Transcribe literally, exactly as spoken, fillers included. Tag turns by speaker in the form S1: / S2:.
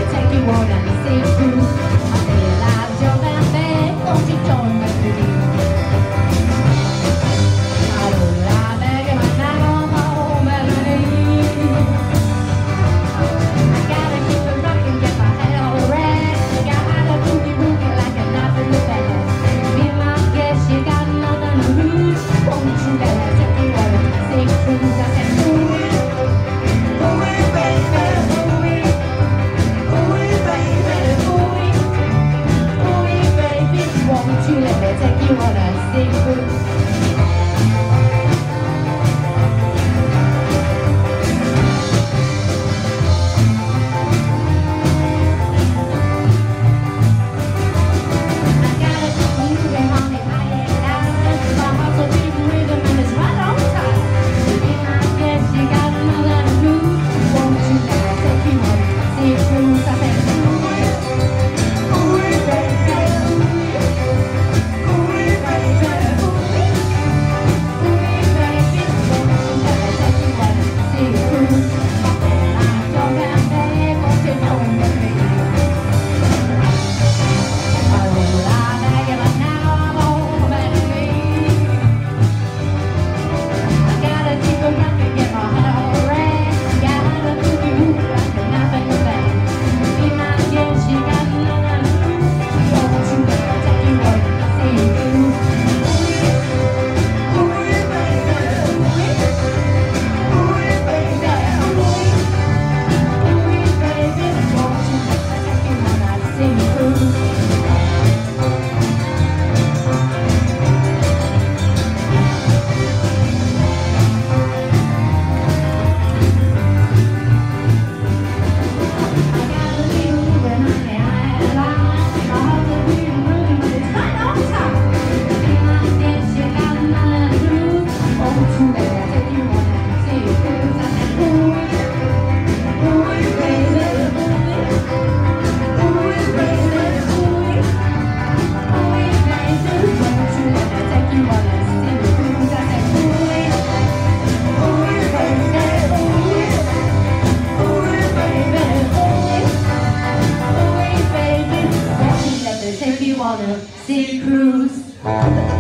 S1: take you on a sea cruise. I realize you're that bad, don't you join me, please? I don't lie back in my night on my home melody. I gotta keep it rockin', get my head on the rack. Gotta boogie boogie like a knife in the back. Be my guest, you got nothing to lose. Won't you let me take you on a sea cruise? I said, ooh, ooh, baby, ooh, ooh, baby, ooh, ooh, baby, won't you let me take you on a sea cruise? Sea cruise.